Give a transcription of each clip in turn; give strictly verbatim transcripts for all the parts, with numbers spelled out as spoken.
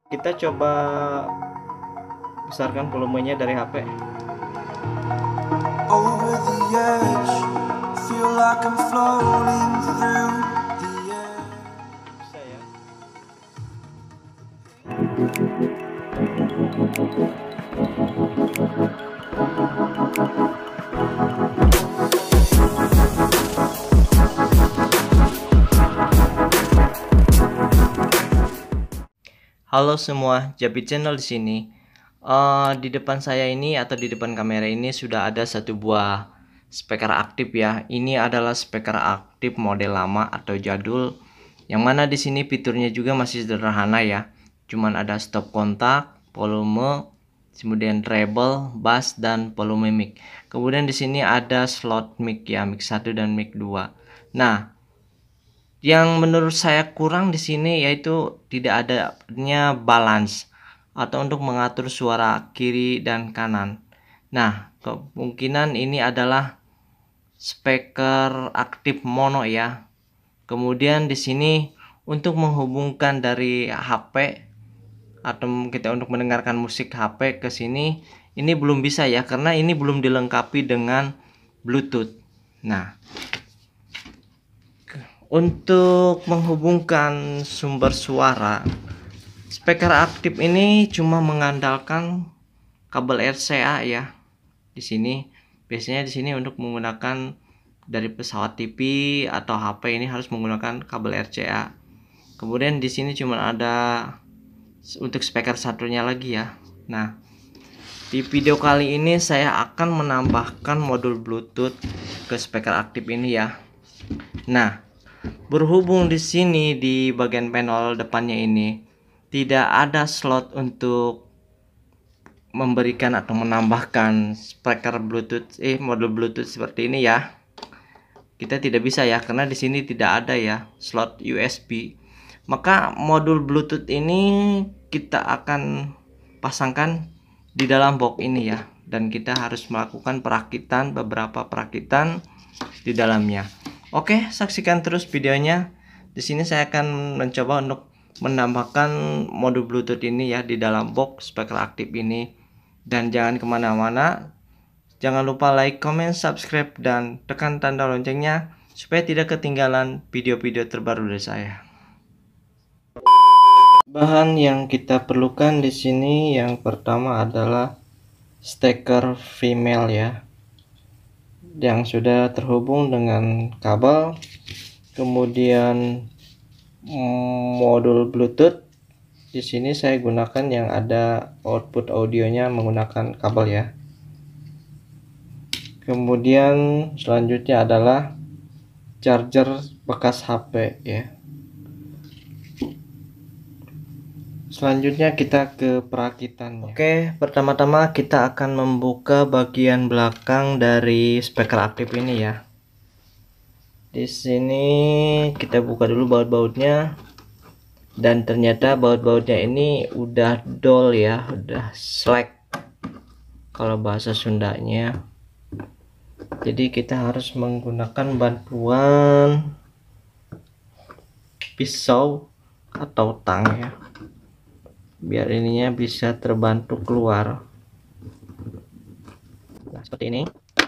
Kita coba besarkan volumenya dari H P. Over the edge, feel like I'm floating through the air. Bisa ya. Halo semua, Jabi Channel di sini. Uh, di depan saya ini atau di depan kamera ini sudah ada satu buah speaker aktif ya. Ini adalah speaker aktif model lama atau jadul. Yang mana di sini fiturnya juga masih sederhana ya. Cuman ada stop kontak, volume, kemudian treble, bass dan volume mic. Kemudian di sini ada slot mic ya, mic satu dan mic dua. Nah, yang menurut saya kurang di sini yaitu tidak adanya balance atau untuk mengatur suara kiri dan kanan. Nah, kemungkinan ini adalah speaker aktif mono ya. Kemudian di sini untuk menghubungkan dari H P atau kita untuk mendengarkan musik H P ke sini ini belum bisa ya, karena ini belum dilengkapi dengan Bluetooth. Nah, untuk menghubungkan sumber suara, speaker aktif ini cuma mengandalkan kabel R C A ya. Di sini biasanya di sini untuk menggunakan dari pesawat T V atau H P ini harus menggunakan kabel R C A. Kemudian di sini cuma ada untuk speaker satunya lagi ya. Nah, di video kali ini saya akan menambahkan modul Bluetooth ke speaker aktif ini ya. Nah, berhubung di sini di bagian panel depannya ini tidak ada slot untuk memberikan atau menambahkan speaker Bluetooth eh modul Bluetooth seperti ini ya. Kita tidak bisa ya, karena di sini tidak ada ya slot U S B. Maka modul Bluetooth ini kita akan pasangkan di dalam box ini ya, dan kita harus melakukan perakitan beberapa perakitan di dalamnya. Oke, saksikan terus videonya. Di sini saya akan mencoba untuk menambahkan modul Bluetooth ini ya di dalam box speaker aktif ini. Dan jangan kemana-mana. Jangan lupa like, comment, subscribe, dan tekan tanda loncengnya supaya tidak ketinggalan video-video terbaru dari saya. Bahan yang kita perlukan di sini yang pertama adalah steker female ya, yang sudah terhubung dengan kabel. Kemudian modul Bluetooth. Di sini saya gunakan yang ada output audionya menggunakan kabel ya. Kemudian selanjutnya adalah charger bekas H P ya. Selanjutnya kita ke perakitannya. Oke, pertama-tama kita akan membuka bagian belakang dari speaker aktif ini ya. Di sini kita buka dulu baut-bautnya, dan ternyata baut-bautnya ini udah dol ya, udah slack kalau bahasa Sundanya. Jadi kita harus menggunakan bantuan pisau atau tang ya, biar ininya bisa terbantu keluar. Nah, seperti ini.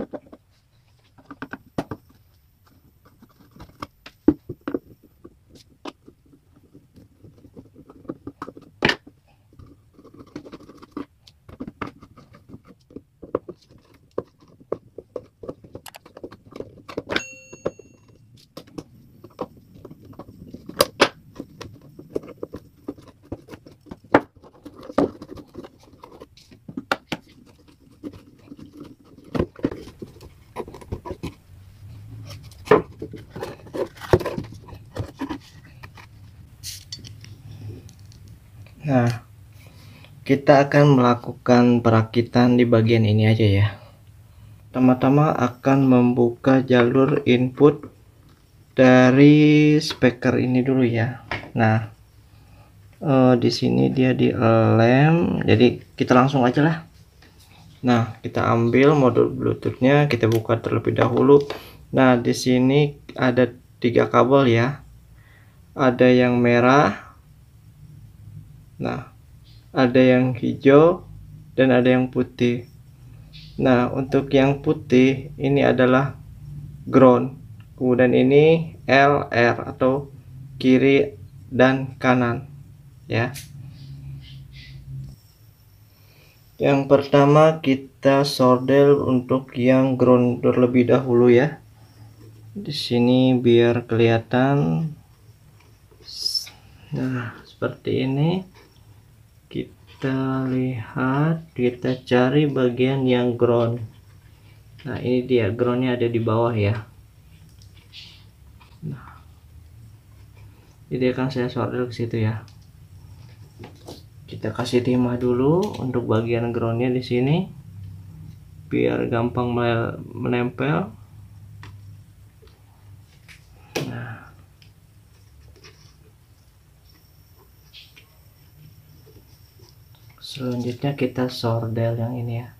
Nah, kita akan melakukan perakitan di bagian ini aja ya. Pertama-tama akan membuka jalur input dari speaker ini dulu ya. Nah, eh, di sini dia di lem, jadi kita langsung aja lah. Nah, kita ambil modul Bluetoothnya, kita buka terlebih dahulu. Nah, di sini ada tiga kabel ya. Ada yang merah. Nah, ada yang hijau dan ada yang putih. Nah, untuk yang putih ini adalah ground, kemudian ini L R atau kiri dan kanan ya. Yang pertama kita sordel untuk yang ground terlebih dahulu ya. Di sini biar kelihatan. Nah, seperti ini. Kita lihat, kita cari bagian yang ground. Nah, ini dia groundnya ada di bawah ya. Nah, ini akan saya sordel ke situ ya. Kita kasih timah dulu untuk bagian groundnya di sini, biar gampang menempel. Nah, selanjutnya kita sordel yang ini ya.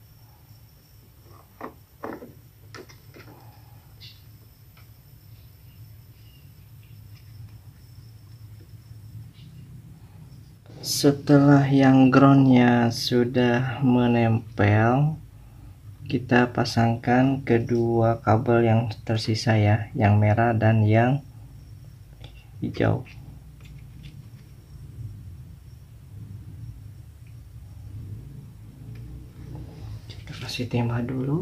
Setelah yang groundnya sudah menempel, kita pasangkan kedua kabel yang tersisa ya, yang merah dan yang hijau. Kita kasih timah dulu,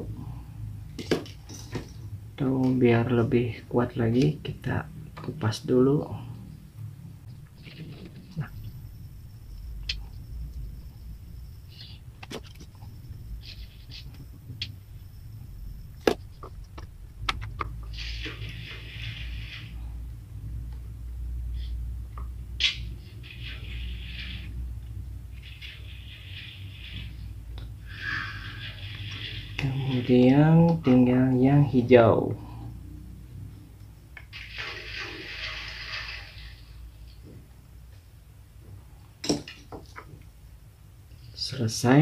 tuh biar lebih kuat lagi kita kupas dulu. Kemudian tinggal yang hijau. Selesai.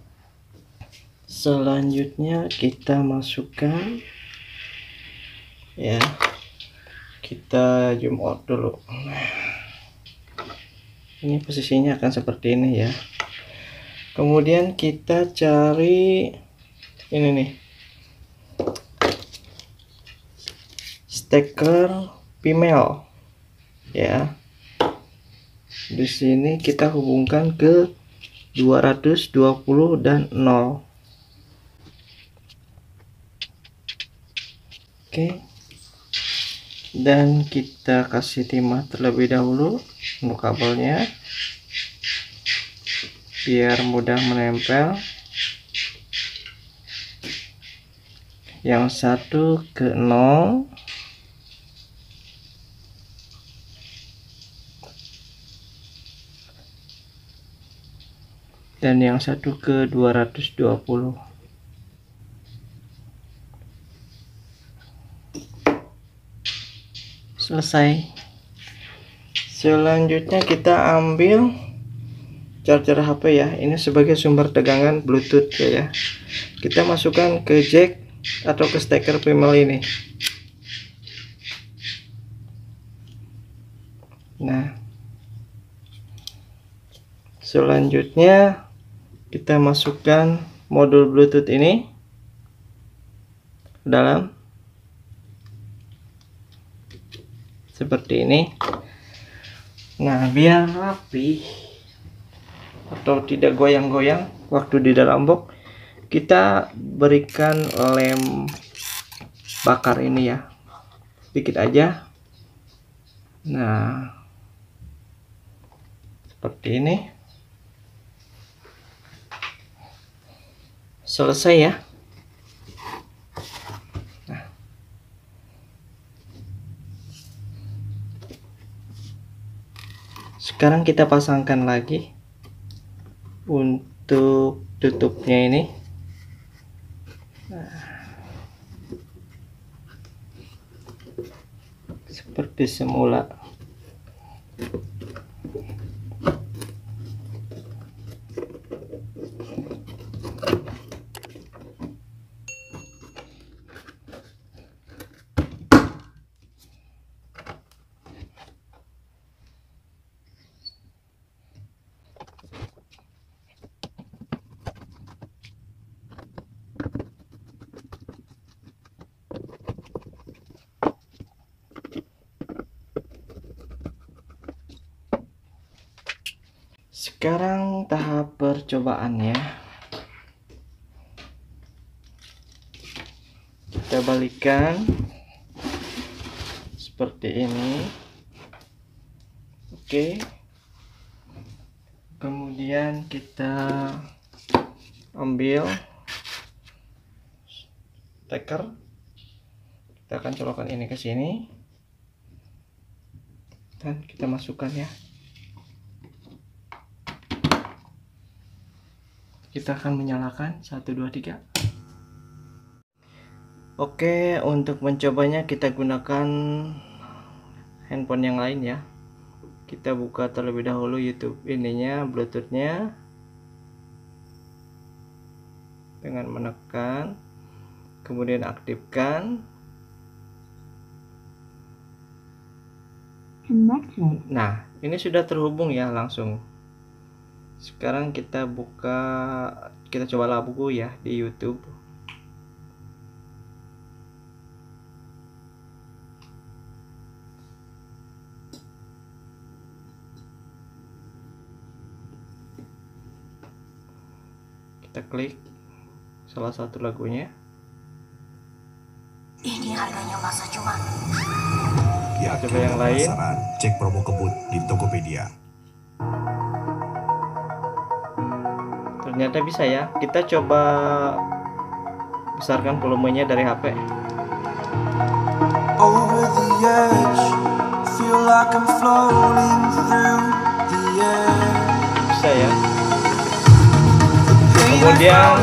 Selanjutnya kita masukkan ya. Kita zoom out dulu. Ini posisinya akan seperti ini ya. Kemudian kita cari ini nih, steker female ya. Di sini kita hubungkan ke dua ratus dua puluh dan nol. Oke. Dan kita kasih timah terlebih dahulu untuk kabelnya biar mudah menempel. Yang satu ke nol, dan yang satu ke dua ratus dua puluh. Selesai. Selanjutnya kita ambil charger H P ya. Ini sebagai sumber tegangan Bluetooth ya. Kita masukkan ke jack atau ke steker female ini. Nah, selanjutnya kita masukkan modul Bluetooth ini dalam seperti ini. Nah, biar rapi atau tidak goyang-goyang waktu di dalam box, kita berikan lem bakar ini ya, sedikit aja. Nah, seperti ini. Selesai ya. Nah, sekarang kita pasangkan lagi untuk tutupnya ini. Nah, seperti semula. Sekarang tahap percobaannya. Kita balikan seperti ini. Oke. Kemudian kita ambil steker. Kita akan colokkan ini ke sini. Dan kita masukkan ya. Kita akan menyalakan satu dua tiga. Oke, untuk mencobanya kita gunakan handphone yang lain ya. Kita buka terlebih dahulu YouTube ininya, Bluetoothnya, dengan menekan, kemudian aktifkan. Nah, ini sudah terhubung ya langsung. Sekarang kita buka, kita coba lagu ya di YouTube. Kita klik salah satu lagunya. Ini harganya masa cuma. Ya, coba yang lain. Cek promo kebut di Tokopedia. Ternyata bisa ya. Kita coba besarkan volumenya dari H P. Over the edge, feel like I'm floating through the air. Bisa ya. Kemudian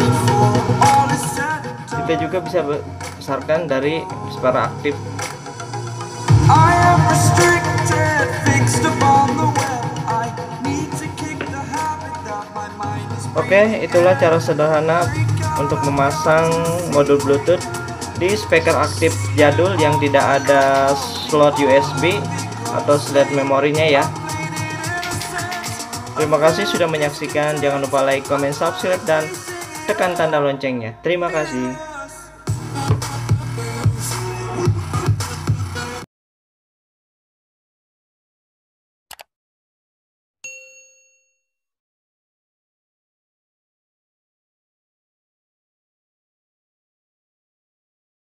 kita juga bisa besarkan dari suara aktif. I am restricted, fixed upon the web. I need to kick the habit that my mind is. Oke, itulah cara sederhana untuk memasang modul Bluetooth di speaker aktif jadul yang tidak ada slot U S B atau slot memorinya ya. Terima kasih sudah menyaksikan. Jangan lupa like, comment, subscribe, dan tekan tanda loncengnya. Terima kasih.